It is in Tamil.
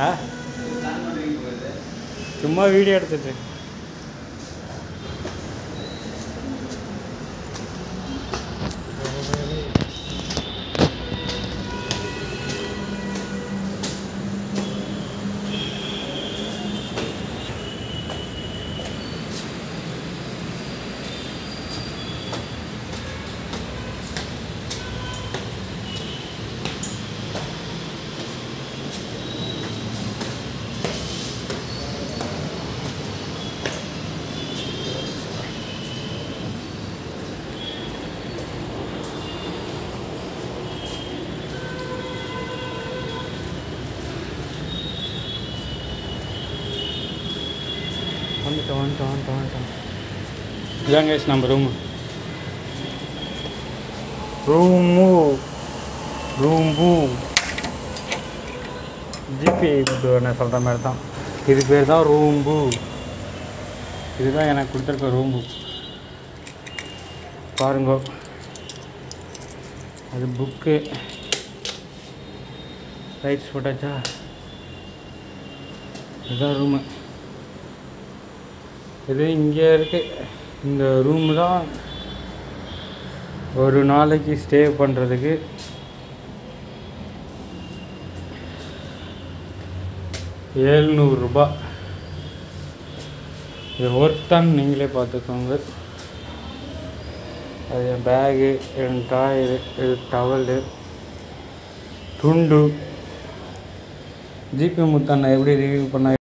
ஆ சும்மா வீடியோ எடுத்துட்டு வந்துட்டோம். இதான் கைஸ் நம்ம ரூமு ஜிபி நான் சொல்கிற மாதிரி தான். இது பேர் தான் ரூம்பு. இதுதான் எனக்கு கொடுத்துருக்க ரூம்பு. பாருங்க, அது புக்கு லைட்ஸ் போட்டாச்சா. இதுதான் ரூமு. இது இங்கே இருக்குது. இந்த ரூமு தான் ஒரு நாளைக்கு ஸ்டே பண்ணுறதுக்கு ₹700. இது ஒர்த்தான்னு நீங்களே பார்த்துக்கோங்க. அது என் பேகு, என் டாய்லு, இது டவலு, துண்டு. ஜிபி முத்தண்ணா எப்படி ரிவ்யூ பண்ண